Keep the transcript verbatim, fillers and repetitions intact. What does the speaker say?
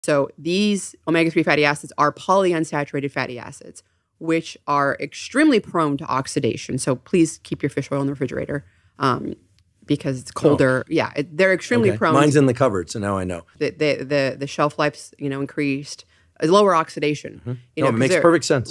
So these omega three fatty acids are polyunsaturated fatty acids, which are extremely prone to oxidation. So please keep your fish oil in the refrigerator um, because it's colder. Oh. Yeah, it, they're extremely okay. prone. Mine's in the cupboard, so now I know. The the the, the shelf life's you know increased, lower oxidation. Mm-hmm. You no, know, it makes perfect sense.